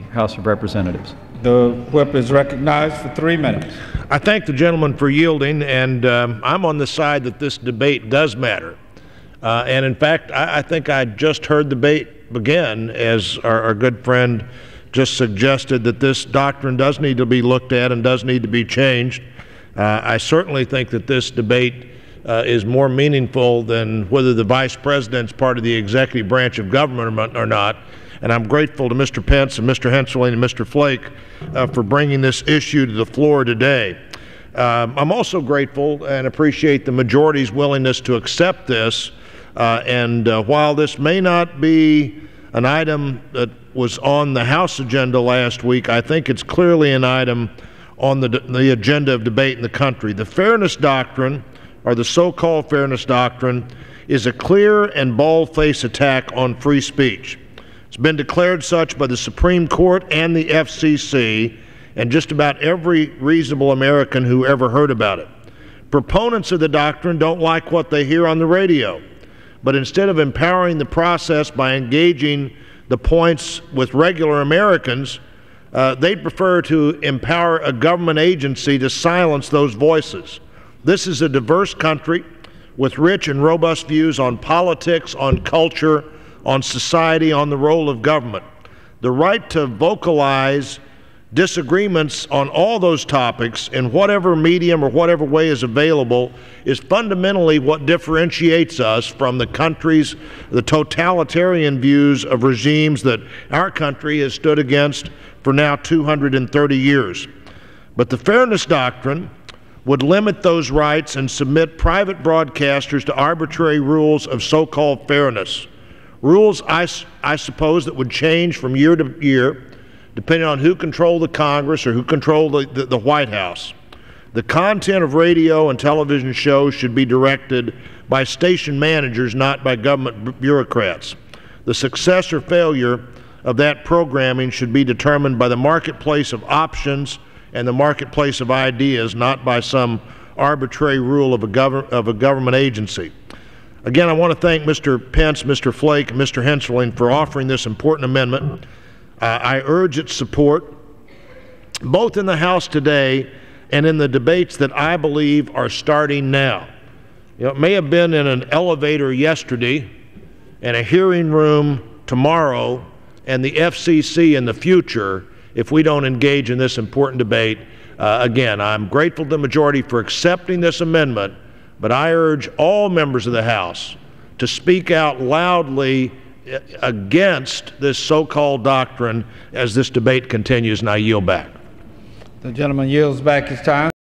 House of Representatives. The whip is recognized for 3 minutes. I thank the gentleman for yielding, and I'm on the side that this debate does matter. And in fact, I think I just heard the debate begin as our good friend just suggested that this doctrine does need to be looked at and does need to be changed. I certainly think that this debate is more meaningful than whether the Vice President's part of the executive branch of government or not. And I'm grateful to Mr. Pence and Mr. Hensarling and Mr. Flake for bringing this issue to the floor today. I'm also grateful and appreciate the majority's willingness to accept this. While this may not be an item that was on the House agenda last week, I think it's clearly an item on the agenda of debate in the country. The Fairness Doctrine, or the so-called Fairness Doctrine, is a clear and bald-faced attack on free speech. It's been declared such by the Supreme Court and the FCC and just about every reasonable American who ever heard about it. Proponents of the doctrine don't like what they hear on the radio, but instead of empowering the process by engaging the points with regular Americans, they'd prefer to empower a government agency to silence those voices. This is a diverse country with rich and robust views on politics, on culture, on society, on the role of government. The right to vocalize disagreements on all those topics in whatever medium or whatever way is available is fundamentally what differentiates us from the totalitarian views of regimes that our country has stood against for now 230 years. But the Fairness Doctrine would limit those rights and submit private broadcasters to arbitrary rules of so-called fairness. Rules, I suppose, that would change from year to year depending on who controlled the Congress or who controlled the White House. The content of radio and television shows should be directed by station managers, not by government bureaucrats. The success or failure of that programming should be determined by the marketplace of options and the marketplace of ideas, not by some arbitrary rule of a government agency. Again, I want to thank Mr. Pence, Mr. Flake, and Mr. Hensarling for offering this important amendment. I urge its support, both in the House today and in the debates that I believe are starting now. You know, it may have been in an elevator yesterday, and a hearing room tomorrow, and the FCC in the future if we don't engage in this important debate. Again, I'm grateful to the majority for accepting this amendment, but I urge all members of the House to speak out loudly against this so-called doctrine as this debate continues, and I yield back. The gentleman yields back his time.